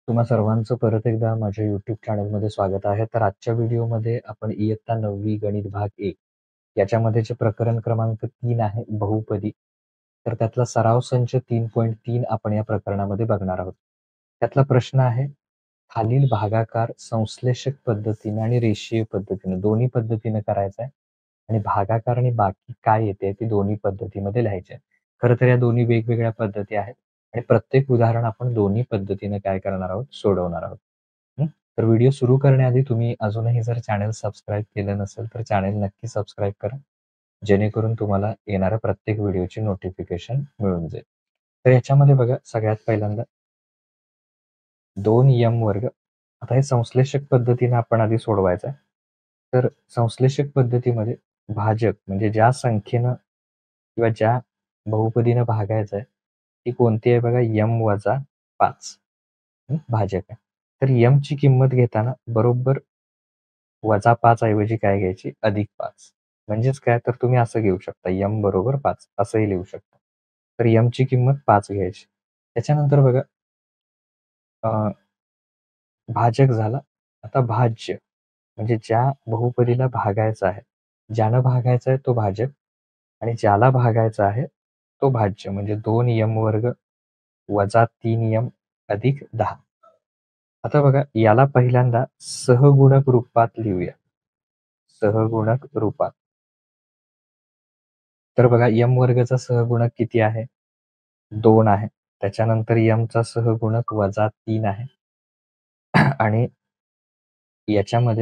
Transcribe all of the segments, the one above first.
तुम्हा सर्वांचं परत एकदा माझ्या YouTube चॅनलमध्ये स्वागत आहे. तर आजच्या व्हिडिओमध्ये आपण इयत्ता 9वी गणित भाग 1 याच्यामध्ये जे प्रकरण क्रमांक 3 आहे बहुपदी. तर त्यातला सराव संच 3.3 आपण या प्रकरणामध्ये बघणार आहोत. त्यातला प्रश्न आहे, खालील भागाकार संश्लेषक पद्धतीने आणि रेषीय पद्धतीने दोन्ही पद्धतीने करायचा आहे आणि भागाकार आणि बाकी काय येते ते दोन्ही पद्धतीमध्ये लिहायचे आहे. खरं तर या दोन्ही वेगवेगळ्या पद्धती आहेत आणि प्रत्येक उदाहरण आपण दोन्ही पद्धतीने काय करणार आहोत, सोडवणार आहोत. हं? तर व्हिडिओ सुरू करण्याआधी तुम्ही अजूनही जर चॅनल सबस्क्राईब केलं नसेल तर चॅनल नक्की सबस्क्राईब करा, जेणेकरून तुम्हाला येणाऱ्या प्रत्येक व्हिडिओची नोटिफिकेशन मिळून जाईल. तर याच्यामध्ये बघा, सगळ्यात पहिल्यांदा 2m वर्ग. आता हे संश्लेषक पद्धतीने आपण आधी सोडवायचं आहे. तर संश्लेषक पद्धतीमध्ये भाजक म्हणजे ज्या संख्येनं किंवा ज्या बहुपदीनं भागायचं आहे ती कोणती आहे बघा, m-5 भाजक आहे. तर m ची किंमत घेताना बरोबर -5 ऐवजी काय घ्यायची, +5. म्हणजेच काय, तर तुम्ही असं घेऊ शकता, m बरोबर 5 असंही लिहू शकता. तर m ची किंमत 5 घ्यायची. त्याच्यानंतर बघा, भाजक झाला. आता भाज्य म्हणजे ज्या बहुपदीला भागायचं आहे, ज्यानं भागायचा आहे तो भाजक आणि ज्याला भागायचा आहे तो भाज्य. म्हणजे 2m वर्ग वजा 3m अधिक 10. आता बघा, याला पहिल्यांदा सहगुणक रूपात लिहूया. सहगुणक रूपात. तर बघा, m वर्गचा सहगुणक किती आहे, 2 आहे. त्याच्यानंतर m चा सहगुणक -3 आहे आणि याच्यामध्ये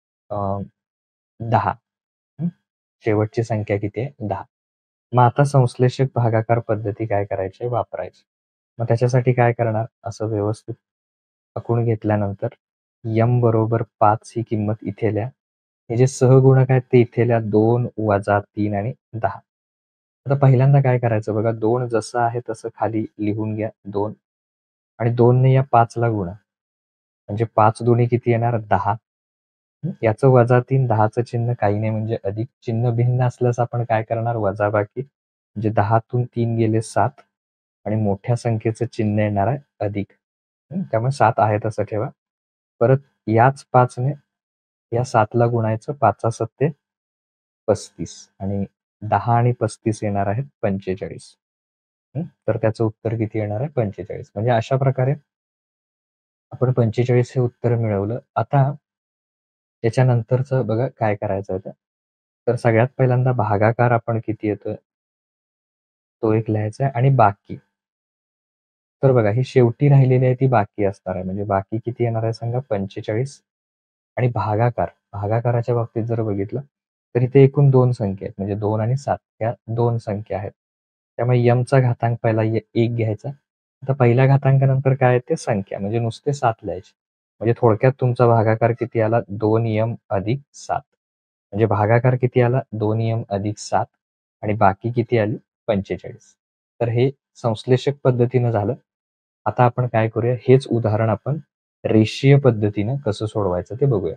10. शेवटची संख्या किती आहे, 10. मग आता संश्लेषक भागाकार पद्धती काय करायची, वापरायची. मग त्याच्यासाठी काय करणार, असं व्यवस्थित आखून घेतल्यानंतर m बरोबर 5 ही किंमत इथे लिहा. हे जे सहगुणक आहेत ते इथे लिहा, 2 वजा 3 आणि 10. आता पहिल्यांदा काय करायचं बघा, 2 जसं आहे तसं खाली लिहून घ्या, 2 आणि 2 ने या 5 ला गुणा. म्हणजे 5 दुनी किती येणार, 10. याचं -3, 10चं चिन्ह काही नाही म्हणजे अधिक. चिन्ह भिन्न असल्यास आपण काय करणार, वजाबाकी. म्हणजे 10तून 3 गेले 7 आणि मोठ्या संख्येचं चिन्ह येणार आहे अधिक. त्यामुळे 7 आहे तसं ठेवा. परत याच 5 ने या 7 ला गुणायचं, 5 × 7 = 35 आणि 10 आणि 35 येणार आहेत 45. तर त्याचं उत्तर किती येणार आहे, 45. म्हणजे अशा प्रकारे आपण 45 हे उत्तर मिळवलं. आता त्याच्यानंतरचं बघा काय करायचं आहे. तर सगळ्यात पहिल्यांदा भागाकार आपण किती येतोय तो एक लिहायचा आहे आणि बाकी. तर बघा, ही शेवटी राहिलेली आहे ती बाकी असणार आहे. म्हणजे बाकी किती येणार आहे सांगा, 45. आणि भागाकाराच्या बाबतीत जर बघितलं तर इथे एकूण 2 संख्या आहेत. म्हणजे 2 आणि 7 या 2 संख्या आहेत. त्यामुळे m चा घातांक पहिला 1 घ्यायचा. आता पहिल्या घातांकानंतर काय आहे ते संख्या, म्हणजे नुसते 7 लिहायचे. म्हणजे थोडक्यात तुमचा भागाकार किती आला, 2m अधिक 7. म्हणजे भागाकार किती आला, 2m अधिक 7 आणि बाकी किती आली, 45. तर हे संश्लेषक पद्धतीनं झालं. आता आपण काय करूया, हेच उदाहरण आपण रेषीय पद्धतीनं कसं सोडवायचं ते बघूया.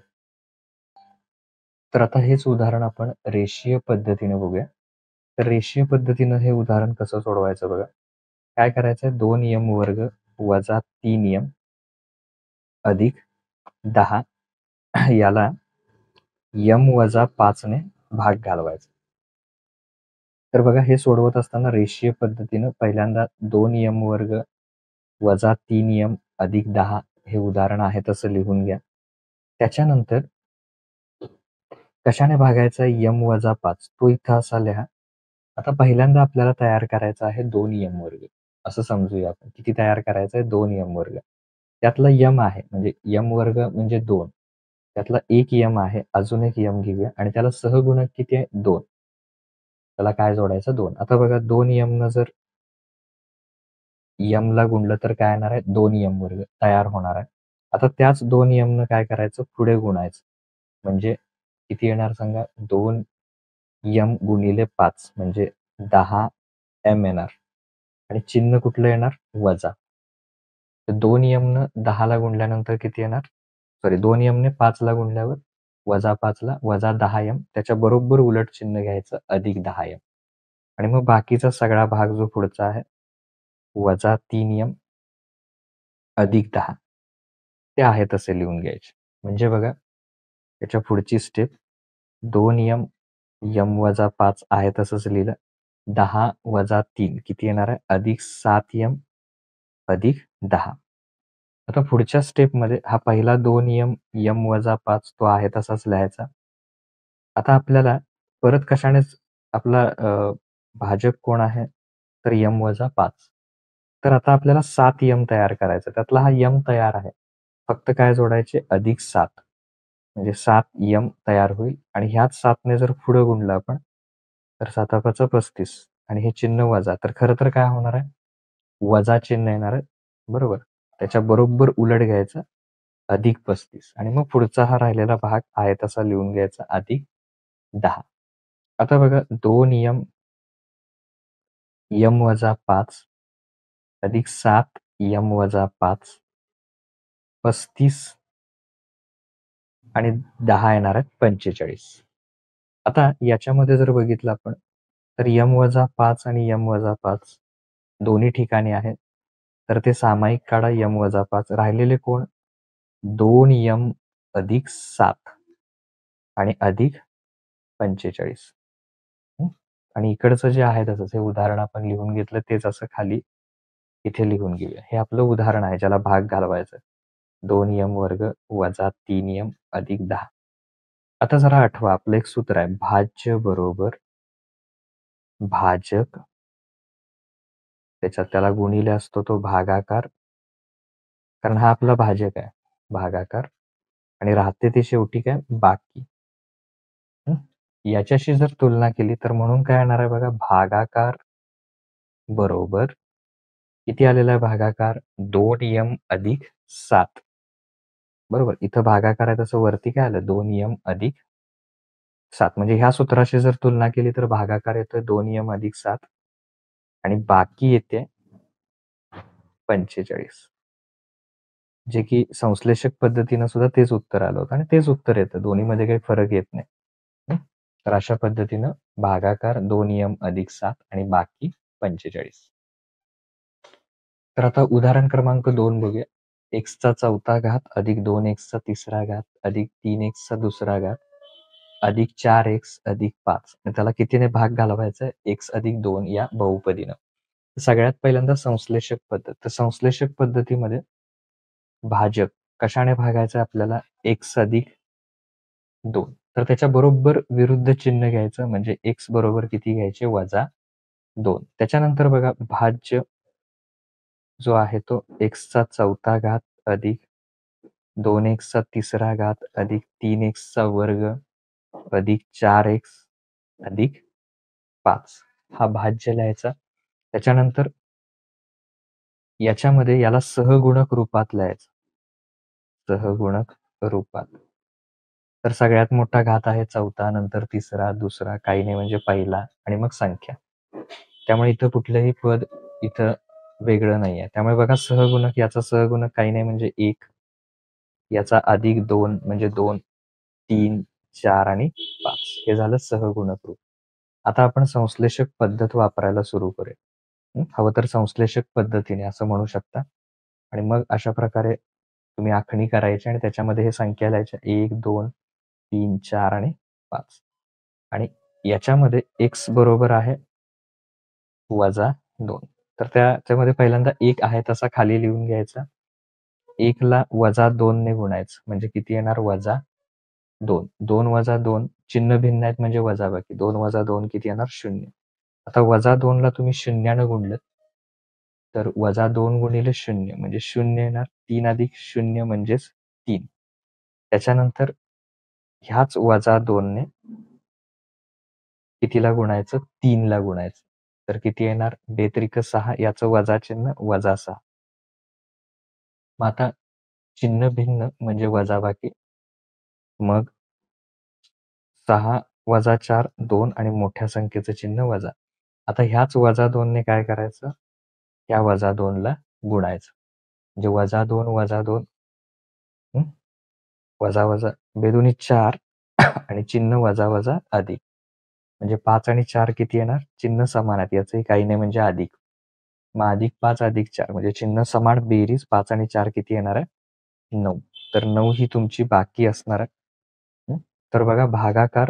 तर आता हेच उदाहरण आपण रेषीय पद्धतीने बघूया. तर रेषीय पद्धतीनं हे उदाहरण कसं सोडवायचं बघा. काय करायचं आहे, 2m वर्ग वजा 3m अधिक 10 याला m-5 ने भाग घालवायचा. तर बघा, हे सोडवत असताना रेषीय पद्धतीनं पहिल्यांदा 2m वर्ग वजा 3m अधिक 10 हे उदाहरण आहे तसं लिहून घ्या. त्याच्यानंतर कशाने भागायचा आहे, m-5 तो इथं असा लिहा. आता पहिल्यांदा आपल्याला तयार करायचा आहे 2m वर्ग. असं समजूया आपण. किती तयार करायचं आहे, 2m वर्ग. त्यातला m आहे म्हणजे m वर्ग म्हणजे 2. त्यातला एक m आहे, अजून एक m घेऊया आणि त्याला सहगुणक किती आहे, 2. त्याला काय जोडायचं, 2. आता बघा, 2m न जर m ला गुणलं तर काय येणार आहे, 2m वर्ग तयार होणार आहे. आता त्याच 2m न काय करायचं, पुढे गुणायचं. म्हणजे किती येणार सांगा, 2m गुणिले 5 म्हणजे 10m येणार आणि चिन्ह कुठलं येणार, वजा. तर 2m न 10 ला गुणल्यानंतर किती येणार, सॉरी 2m ने 5 ला गुणल्यावर -5 ला वजा 10m, त्याच्या बरोबर उलट चिन्ह घ्यायचं, अधिक 10m. आणि मग बाकीचा सगळा भाग जो पुढचा आहे, -3m अधिक 10. ते आहे तसे लिहून घ्यायचे. म्हणजे बघा त्याच्या पुढची स्टेप 2m m-5 आहे तसंच लिहिलं. 10 - 3 किती येणार आहे? अधिक 7m अधिक 10. आता पुढच्या स्टेपमध्ये हा पहिला 2m m-5 तो आहे तसाच लिहायचा. आता आपल्याला परत कशानेच आपला भाजक कोण आहे? तर m-5. तर आता आपल्याला 7m तयार करायचा. त्यातला हा m तयार आहे. फक्त काय जोडायचे? अधिक 7. म्हणजे 7m तयार होईल आणि ह्याच 7ने जर पुढे गुणलं आपण तर 7 - 35 आणि हे चिन्ह वजा. तर खरं तर काय होणार आहे? वजा चिन्ह येणार आहे. बरोबर. त्याच्या बरोबर उलट घ्यायचं अधिक 35 आणि मग पुढचा हा राहिलेला भाग आहे तसा लिहून घ्यायचा अधिक 10. आता बघा 2m m-5 अधिक 7m-5 35 आणि 10 येणार आहेत 45. आता याच्यामध्ये जर बघितलं आपण तर m-5 आणि m-5 दोन्ही ठिकाणी आहेत. तर ते सामायिक काढा m-5 राहिलेले कोण? 2m अधिक 7 आणि अधिक 45. आणि इकडचं जे आहे तसंच हे उदाहरण आपण लिहून घेतलं तेच असं खाली इथे लिहून घेऊया. हे आपलं उदाहरण आहे ज्याला भाग घालवायचा. 2m वर्ग वजा 3m अधिक 10. आता जरा आठवा आपलं एक सूत्र आहे भाज्य बरोबर भाजक त्याच्यात त्याला गुणिले असतो तो भागाकार कारण हा आपला भाजक आहे भागाकार आणि राहते ते शेवटी काय बाकी. याच्याशी जर तुलना केली तर म्हणून काय येणार आहे बघा भागाकार बरोबर किती आलेला आहे भागाकार 2m अधिक 7. बरोबर इथं भागाकार आहे तसं वरती काय आलं 2m अधिक 7 म्हणजे ह्या सूत्राशी जर तुलना केली तर भागाकार येतोय 2m अधिक 7 आणि बाकी येते 45 जे की संश्लेषक पद्धतीनं सुद्धा तेच उत्तर आलं होतं आणि तेच उत्तर येतं दोन्हीमध्ये काही फरक येत नाही. तर अशा पद्धतीनं भागाकार 2m अधिक 7 आणि बाकी 45. तर आता उदाहरण क्रमांक 2 बघूया. x चा चौथा घात अधिक 2x चा तिसरा घात अधिक 3x चा दुसरा घात अधिक 4x अधिक 5 त्याला कितीने भाग घालवायचा आहे x अधिक 2 या बहुपदीनं. सगळ्यात पहिल्यांदा संश्लेषक पद्धत. तर संश्लेषक पद्धतीमध्ये भाजक कशाने भागायचं आपल्याला x अधिक 2. तर त्याच्या बरोबर विरुद्ध चिन्ह घ्यायचं म्हणजे x बरोबर किती घ्यायचे वजा 2. त्याच्यानंतर बघा भाज्य जो आहे तो x चा चौथा घात अधिक 2x चा तिसरा घात अधिक 3x चा वर्ग अधिक 4x अधिक 5 हा भाज्य लिहायचा. त्याच्यानंतर याच्यामध्ये याला सहगुणक रूपात लिहायचं. सहगुणक रूपात. तर सगळ्यात मोठा घात आहे चौथा नंतर तिसरा दुसरा काही नाही म्हणजे पहिला आणि मग संख्या. त्यामुळे इथं कुठलंही पद इथं वेगळं नाही आहे. त्यामुळे बघा सहगुणक याचा सहगुणक काही नाही म्हणजे 1 याचा अधिक 2 म्हणजे 2 3 4 आणि 5 हे झालं सहगुणक रूप. आता आपण संश्लेषक पद्धत वापरायला सुरू करूया. हवं तर संश्लेषक पद्धतीने असं म्हणू शकता आणि मग अशा प्रकारे तुम्ही आखणी करायची आणि त्याच्यामध्ये हे संख्या लिहायच्या 1 2 3 4 आणि 5 आणि याच्यामध्ये x बरोबर आहे वजा 2. तर त्याच्यामध्ये पहिल्यांदा 1 आहे तसा खाली लिहून घ्यायचा. 1 ला वजा 2 ने गुणायचं म्हणजे किती येणार वजा 2. 2 वजा 2 चिन्ह भिन्न आहेत म्हणजे वजाबाकी. 2 वजा 2 किती येणार 0. आता वजा 2 ला तुम्ही शून्यानं गुणलं तर वजा 2 गुणिले 0 म्हणजे 0 येणार. 3 अधिक 0 म्हणजेच 3. त्याच्यानंतर ह्याच वजा 2 ने कितीला गुणायचं 3 ला गुणायचं. तर किती येणार 2 त्रिक 6 याचं वजा चिन्ह वजा 6. मग आता चिन्ह भिन्न म्हणजे वजाबाकी. मग 6 वजा 4 2 आणि मोठ्या संख्येचं चिन्ह वजा. आता ह्याच वजा 2 ने काय करायचं या वजा 2 ला गुणायचं. म्हणजे वजा 2 वजा 2 वजा वजा बेदुनी 4 आणि चिन्ह वजा वजा अधिक. म्हणजे 5 आणि 4 किती येणार चिन्ह समान आहेत याचंही काही नाही म्हणजे अधिक. मग अधिक 5 अधिक 4 म्हणजे चिन्ह समान बेरीज 5 आणि 4 किती येणार आहे 9. तर 9 ही तुमची बाकी असणार आहे. तर बघा भागाकार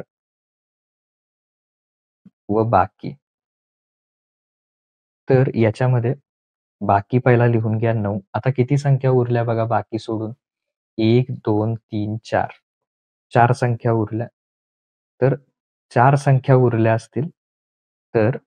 व बाकी. तर याच्यामध्ये बाकी पहिला लिहून घ्या 9. आता किती संख्या उरल्या बघा बाकी सोडून? 1, 2, 3, 4. 4 संख्या उरल्या. तर 4 संख्या उरल्या असतील, तर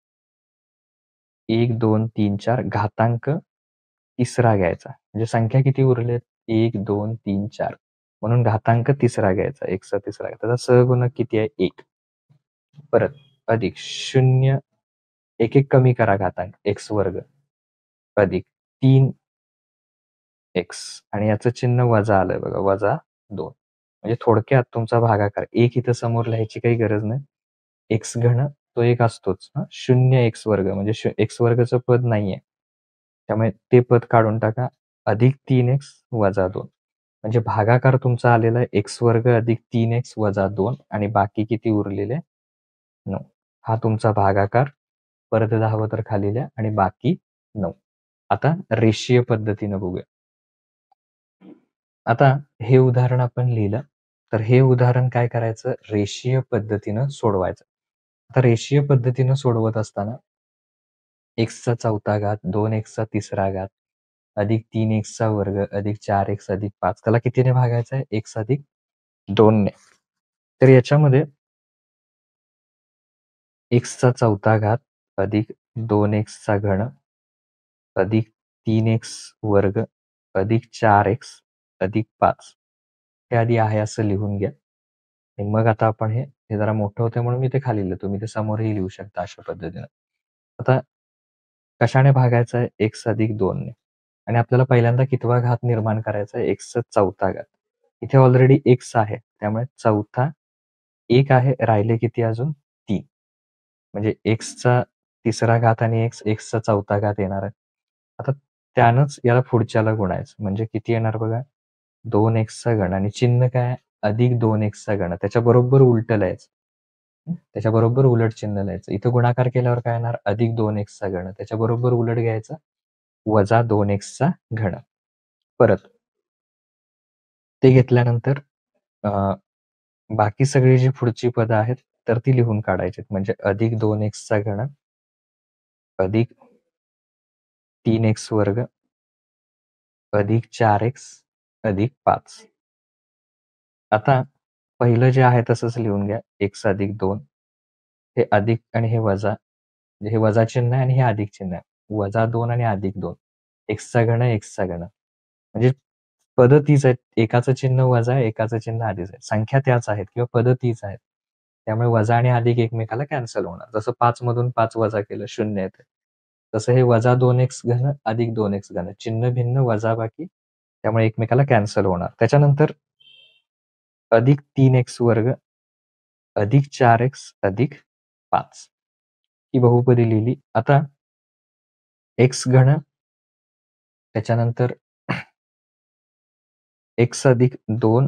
1, 2, 3, 4 घातांक तिसरा घ्यायचा. म्हणजे संख्या किती उरलेत? 1, 2, 3, 4. म्हणून घातांक तिसरा घ्यायचा. एकचा तिसरा. त्याचा सहगुणक किती आहे? 1. परत अधिक 0 एक कमी करा घातांक एक्स वर्ग अधिक 3 एक्स आणि याचं चिन्ह वजा आलंय बघा वजा 2. म्हणजे थोडक्यात तुमचा भागाकार 1 इथं समोर लिहायची काही गरज नाही. एक्स घन तो एक असतोच. 0 एक्स वर्ग म्हणजे एक्स वर्गचं पद नाहीये. त्यामुळे ते पद काढून टाका. अधिक 3x वजा 2. म्हणजे भागाकार तुमचा आलेला आहे एक्स वर्ग अधिक 3x वजा 2 आणि बाकी किती उरलेले 9. हा तुमचा भागाकार. परत 10 तर खाली लिहा आणि बाकी 9. आता रेषीय पद्धतीनं बघूया. आता हे उदाहरण आपण लिहिलं. तर हे उदाहरण काय करायचं? रेषीय पद्धतीनं सोडवायचं. आता रेषीय पद्धतीनं सोडवत असताना एक्सचा चौथा घात, 2x तिसरा घात, अधिक 3x वर्ग, अधिक 4x अधिक 5 त्याला कितीने भागायचं आहे? x अधिक 2 ने. तर याच्यामध्ये एक्सचा चौथा घात अधिक 2x घन अधिक 3x वर्ग अधिक 4x अधिक 5 हे आधी आहे असं लिहून घ्या. आणि मग आता आपण हे जरा मोठं होतं म्हणून मी ते खाली लिहिलं. तुम्ही ते समोरही लिहू शकता अशा पद्धतीनं. आता कशाने भागायचं आहे? x अधिक 2 ने. आणि आपल्याला पहिल्यांदा कितवा घात निर्माण करायचा आहे? एक्सचा चौथा घात. इथे ऑलरेडी x आहे. त्यामुळे चौथा 1 आहे. राहिले किती अजून? 3. म्हणजे एक्सचा तिसरा घात आणि एक्सचा चौथा घात येणार आहे. आता त्यानंच याला पुढच्याला गुणायचं. म्हणजे किती येणार बघा? 2x घन आणि चिन्ह काय आहे? अधिक 2x घन. त्याच्या बरोबर उलटं लिहायचं. त्याच्या बरोबर उलट चिन्ह लिहायचं. इथं गुणाकार केल्यावर काय येणार? अधिक 2x घन. त्याच्या बरोबर उलट घ्यायचं. वजा 2x घन. परत ते घेतल्यानंतर बाकी सगळी जी पुढची पदं आहेत तर ती लिहून काढायची. म्हणजे अधिक 2x घन अधिक 3x वर्ग अधिक 4x अधिक 5. आता पहिलं जे आहे तसंच लिहून घ्या. x अधिक 2 हे अधिक आणि हे वजा. म्हणजे हे वजा चिन्ह आहे आणि हे अधिक चिन्ह आहे. वजा 2 आणि अधिक 2. एक्सचा घन एक्सचा घन. म्हणजे पदं तीच आहेत. एकाचं चिन्ह वजा आहे, एकाचं चिन्ह अधिक आहे. संख्या त्याच आहेत किंवा पदं तीच आहेत. त्यामुळे वजा आणि अधिक एकमेकाला कॅन्सल होणार. जसं 5 मधून 5 वजा केलं 0 येते. तसं हे वजा 2x घन अधिक 2x घन. चिन्ह भिन्न वजाबाकी त्यामुळे एकमेकाला कॅन्सल होणार. त्याच्यानंतर अधिक 3x वर्ग अधिक 4x अधिक 5 ही बहुपदी लिहिली. आता x घन त्याच्यानंतर x अधिक 2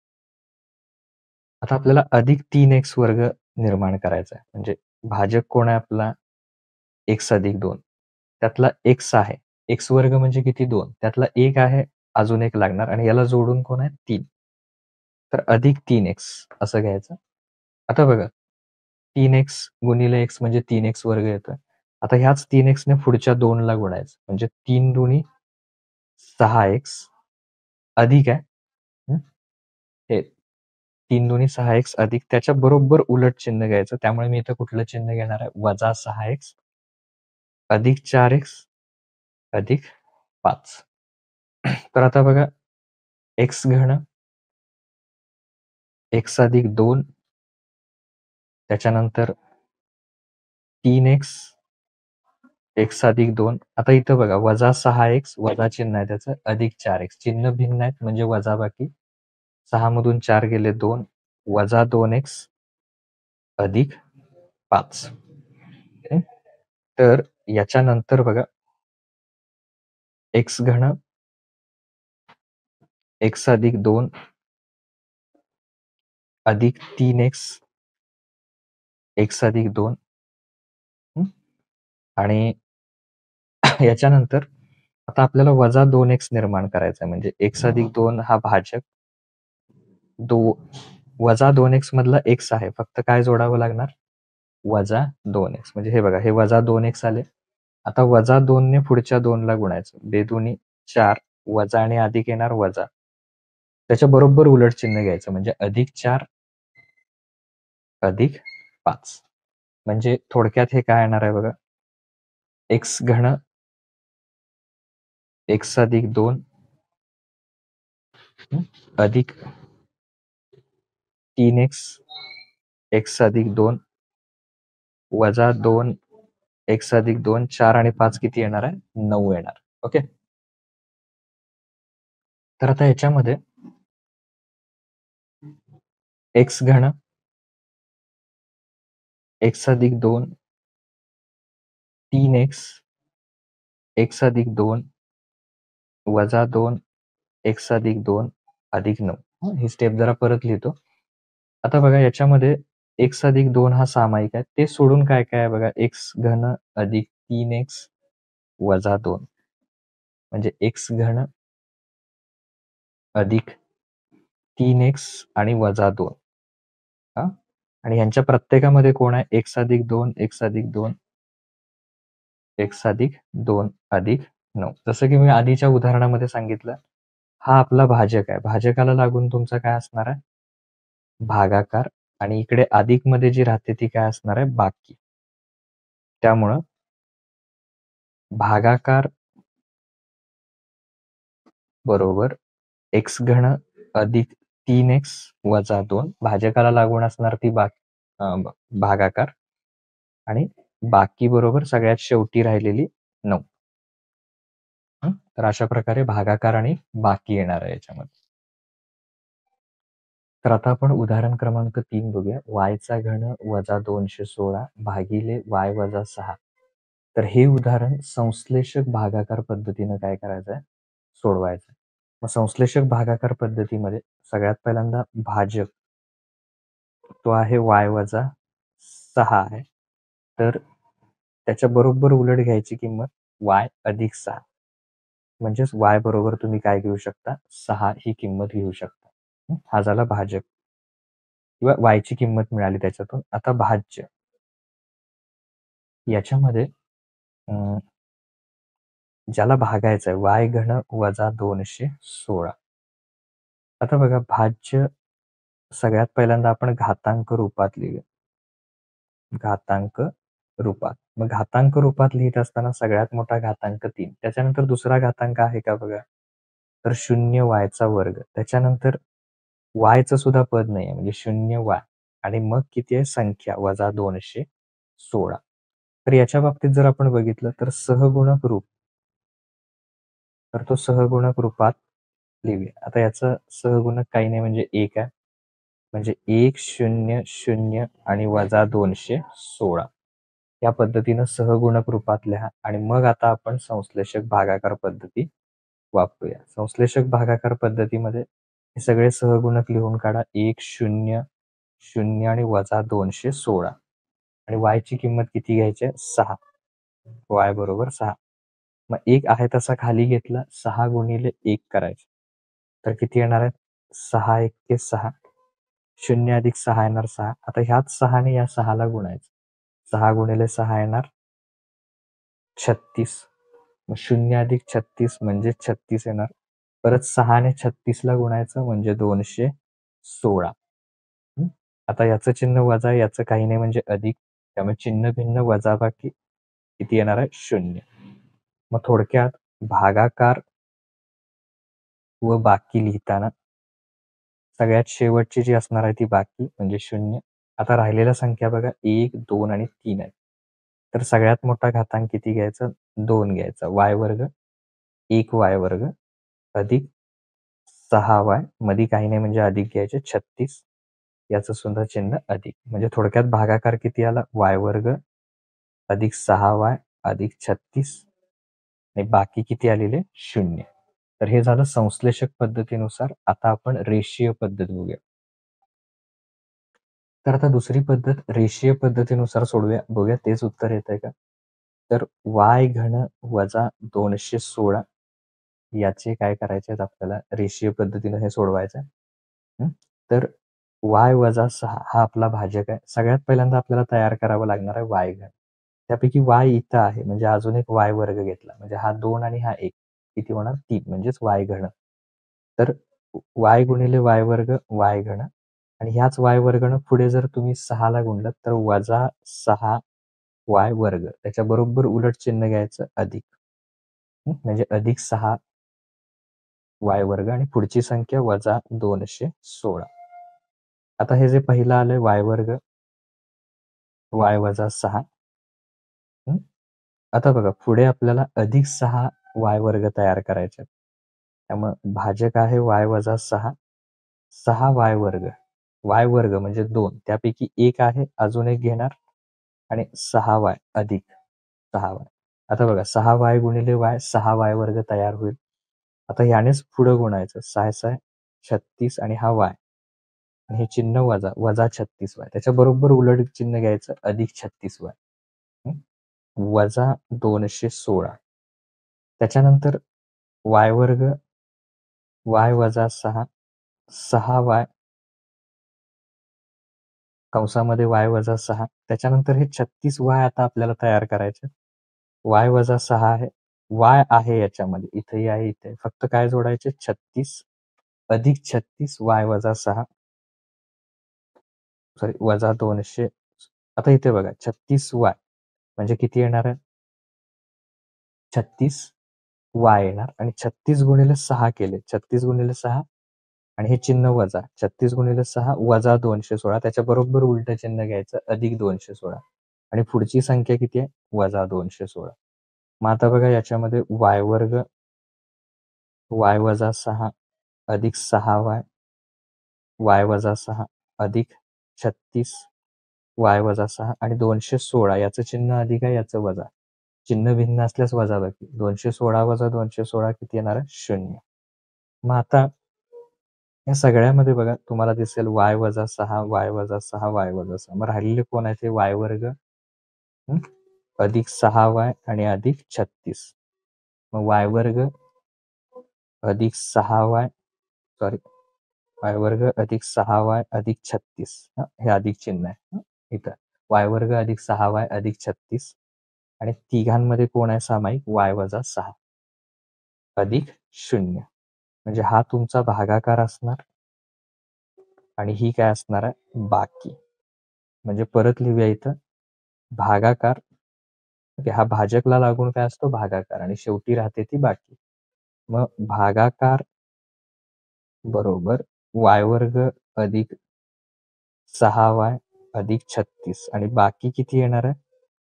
आता आपल्याला अधिक 3x वर्ग निर्माण करायचा आहे. म्हणजे भाजक कोण आहे आपला? x अधिक 2. त्यातला x आहे. x वर्ग म्हणजे किती? 2. त्यातला 1 आहे. अजून 1 लागणार आणि याला जोडून कोण आहे? 3. तर अधिक 3x असं घ्यायचं. आता बघा 3x गुणिले x म्हणजे 3x वर्ग येतोय. आता ह्याच 3x ने पुढच्या 2 ला गुणायचं. म्हणजे 3 दुनी 6x अधिक आहे. हे 3 दुनी 6x अधिक त्याच्या बरोबर उलट चिन्ह घ्यायचं. त्यामुळे मी इथं कुठलं चिन्ह घेणार आहे? वजा 6x अधिक 4x अधिक 5. तर आता बघा x घन x अधिक 2 त्याच्यानंतर 3x x अधिक 2. आता इथं बघा वजा 6x वजा चिन्ह आहे त्याचं अधिक 4x चिन्ह भिन्न आहेत म्हणजे वजाबाकी. 6 मधून 4 गेले 2 वजा 2x अधिक 5. तर याच्यानंतर बघा x घन x अधिक 2 अधिक 3x x अधिक 2 आणि याच्यानंतर आता आपल्याला वजा 2x निर्माण करायचा आहे, म्हणजे x अधिक 2 हा भाजक वजा 2x मधला x आहे, फक्त काय जोडावं लागणार, वजा 2x. म्हणजे हे बघा, हे वजा 2x आले. आता वजा 2 ने पुढच्या 2 ला गुणायचं, बेदोन्ही 4, वजा आणि अधिक येणार वजा, त्याच्या बरोबर उलट चिन्ह घ्यायचं, म्हणजे अधिक 4 अधिक 5. म्हणजे थोडक्यात हे काय येणार आहे बघा, x घन x अधिक 2 अधिक 3x x अधिक 2 वजा 2 x अधिक 2, 4 आणि 5 किती येणार आहे, 9 येणार. ओके. तर आता याच्यामध्ये x घन x अधिक 2 3x x अधिक 2 वजा 2 x अधिक 2 अधिक 9. ही स्टेप जरा परत लिहितो. आता बघा, याच्यामध्ये x अधिक 2 हा सामायिक आहे, ते सोडून काय काय आहे बघा, x घन अधिक 3x वजा 2, म्हणजे x घन अधिक 3x आणि वजा 2. आणि यांच्या प्रत्येकामध्ये कोण आहे, x अधिक 2 x अधिक 2 x अधिक 2 अधिक 9. जसं की मी आधीच्या उदाहरणामध्ये सांगितलं, हा आपला भाजक आहे, भाजकाला लागून तुमचा काय असणार आहे, भागाकार, आणि इकडे अधिक मध्ये जी राहते ती काय असणार आहे, बाकी. त्यामुळं भागाकार बरोबर x घन अधिक 3x वजा 2, भाजकाला लागून असणार ती भागाकार, आणि बाकी बरोबर सगळ्यात शेवटी राहिलेली 9. तर अशा प्रकारे भागाकार आणि बाकी येणार आहे याच्यामध्ये. तर आता आपण उदाहरण क्रमांक 3 बघूया. y घन वजा 216 भागिले y वजा 6. तर हे उदाहरण संश्लेषक भागाकार पद्धतीनं काय करायचं आहे, सोडवायचं. मग संश्लेषक भागाकार पद्धतीमध्ये सगळ्यात पहिल्यांदा भाजक तो आहे y वजा 6 आहे, तर त्याच्या बरोबर उलट घ्यायची किंमत y अधिक 6, म्हणजेच y बरोबर तुम्ही काय घेऊ शकता, 6 ही किंमत घेऊ शकता. हा झाला भाजक किंवा y ची किंमत मिळाली त्याच्यातून. आता भाज्य, याच्यामध्ये ज्याला भागायचं आहे y घन वजा 216. आता बघा, भाज्य सगळ्यात पहिल्यांदा आपण घातांक रूपात लिहूया, घातांक रूपात. मग घातांक रूपात लिहित असताना सगळ्यात मोठा घातांक 3, त्याच्यानंतर दुसरा घातांक आहे का बघा, तर 0y चा वर्ग, त्याच्यानंतर y चं सुद्धा पद नाही आहे, म्हणजे 0y, आणि मग किती आहे, संख्या वजा 216. तर याच्या बाबतीत जर आपण बघितलं तर सहगुणक रूप, तर तो सहगुणक रूपात लिहूया. आता याचं सहगुणक काही नाही, म्हणजे 1 आहे, म्हणजे 1 0 0 आणि वजा 216. या पद्धतीनं सहगुणक रूपात लिहा, आणि मग आता आपण संश्लेषक भागाकार पद्धती वापरूया. संश्लेषक भागाकार पद्धतीमध्ये हे सगळे सहगुणक लिहून काढा, 1 0 0 आणि वजा 216, आणि y ची किंमत किती घ्यायची आहे, 6. y बरोबर 6. मग 1 आहे तसा खाली घेतला, 6 गुणिले 1 करायचे, तर किती येणार आहे, 6 1 6, 0 अधिक 6 येणार 6. आता ह्याच 6 ने या 6 ला गुणायचं, 6 गुणिले 6 येणार 36. मग 0 अधिक 36 म्हणजे 36 येणार, परत 6 ने 36 ला गुणायचं म्हणजे 216. आता याचं चिन्ह वजा, याचं काही नाही म्हणजे अधिक, त्यामुळे चिन्ह भिन्न, वजाबाकी किती येणार आहे, 0. मग थोडक्यात भागाकार व बाकी लिहिताना सगळ्यात शेवटची जी असणार आहे ती बाकी, म्हणजे 0. आता राहिलेल्या संख्या बघा 1 2 आणि 3 आहे, तर सगळ्यात मोठा घातांक किती घ्यायचा, 2 घ्यायचा, y वर्ग 1 y वर्ग अधिक 6y, मध्ये काही नाही म्हणजे अधिक घ्यायचे 36, याचं सुद्धा चिन्ह अधिक. म्हणजे थोडक्यात भागाकार किती आला, y वर्ग अधिक 6y अधिक 36, आणि बाकी किती आलेले 0. तर हे झालं संश्लेषक पद्धतीनुसार. आता आपण रेषीय पद्धत बघूया. तर आता दुसरी पद्धत रेषीय पद्धतीनुसार सोडूया, बघूया तेच उत्तर येत आहे का. तर y घन वजा 216 याचे काय करायचे आहेत आपल्याला रेषीय पद्धतीने हे सोडवायचं आहे. तर y वजा 6 हा आपला भाजक आहे. सगळ्यात पहिल्यांदा आपल्याला तयार करावं लागणार आहे y घन. त्यापैकी y इथं आहे म्हणजे अजून एक y वर्ग घेतला म्हणजे हा 2 आणि हा 1 किती होणार 3 म्हणजेच y घन. तर y गुणिले y वर्ग y घन आणि ह्याच y वर्गनं पुढे जर तुम्ही 6 ला गुणलं तर वजा 6 y वर्ग त्याच्या बरोबर उलट चिन्ह घ्यायचं अधिक. म्हणजे अधिक 6 y वर्ग आणि पुढची संख्या वजा 216. आता हे जे पहिलं आलंय y वर्ग y वजा 6. आता बघा पुढे आपल्याला अधिक 6 y वर्ग तयार करायचे. त्यामुळे भाजक आहे y वजा 6 6 y वर्ग म्हणजे 2 त्यापैकी एक आहे अजून एक घेणार आणि 6y अधिक 6y. आता बघा 6y गुणिले y 6y वर्ग तयार होईल. आता यानेच पुढं गुणायचं 6 6 36 आणि हा y आणि हे चिन्ह वजा वजा 36y त्याच्या बरोबर उलट चिन्ह घ्यायचं अधिक 36y वजा 216. त्याच्यानंतर y वर्ग y वजा 6 6y कंसामध्ये y वजा 6 त्याच्यानंतर हे 36y आता आपल्याला तयार करायचे. y वजा 6 आहे y आहे याच्यामध्ये इथेही आहे इथे फक्त काय जोडायचे 36 अधिक 36 y वजा 6 सॉरी वजा 200. आता इथे बघा 36y म्हणजे किती येणार आहे 36 y येणार आणि 36 गुणिले 6 केले 36 गुणिले 6 आणि हे चिन्ह वजा 36 गुणिले 6 वजा 216 त्याच्या बरोबर उलट चिन्ह घ्यायचं अधिक 216 आणि पुढची संख्या किती आहे वजा 216. मग आता बघा याच्यामध्ये y वर्ग y वजा 6 अधिक 6y y वजा 6 अधिक 36 y वजा 6 आणि 216 याचं चिन्ह अधिक आहे याचं वजा. चिन्ह भिन्न असल्यास वजाबाकी 216 वजा 216 किती येणार आहे 0. मग आता या सगळ्यामध्ये बघा तुम्हाला दिसेल y वजा 6 y वजा 6 y वजा 6 मग राहिलेले कोण आहे ते y वर्ग अधिक 6y आणि अधिक 36. मग y वर्ग अधिक 6y सॉरी y वर्ग अधिक 6y अधिक 36 हे अधिक चिन्ह आहे इथं y वर्ग अधिक 6y अधिक 36 आणि तिघांमध्ये कोण आहे सामायिक y वजा 6 अधिक 0 म्हणजे हा तुमचा भागाकार असणार आणि ही काय असणार आहे बाकी. म्हणजे परत लिहूया इथं भागाकार हा भाजकला लागून काय असतो भागाकार आणि शेवटी राहते ती बाकी. मग भागाकार बरोबर y वर्ग अधिक 6y अधिक 36 आणि बाकी किती येणार आहे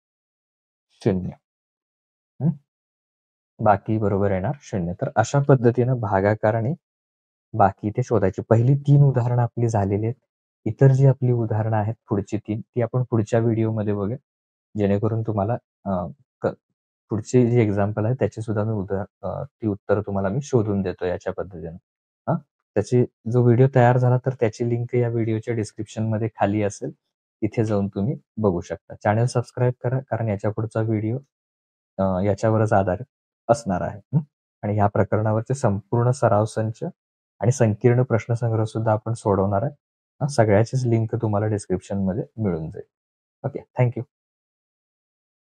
0. बाकी बरोबर येणार 0. तर अशा पद्धतीनं भागाकार आणि बाकी ते शोधायची. पहिली 3 उदाहरणं आपली झालेली आहेत. इतर जी आपली उदाहरणं आहेत पुढची 3 ती आपण पुढच्या व्हिडिओमध्ये बघूया. जेणेकरून तुम्हाला पुढची जी एक्झाम्पल आहे त्याची सुद्धा मी ती उत्तर तुम्हाला मी शोधून देतो याच्या पद्धतीनं. त्याची जो व्हिडिओ तयार झाला तर त्याची लिंक या व्हिडिओच्या डिस्क्रिप्शनमध्ये खाली असेल. तिथे जाऊन तुम्ही बघू शकता. चॅनल सबस्क्राईब करा कारण याच्या पुढचा व्हिडिओ याच्यावरच आधारित असणार आहे. आणि ह्या प्रकरणावरचे संपूर्ण सराव संच आणि संकीर्ण प्रश्नसंग्रह सुद्धा आपण सोडवणार आहे. सगळ्याचीच लिंक तुम्हाला डिस्क्रिप्शनमध्ये मिळून जाईल. Okay thank you.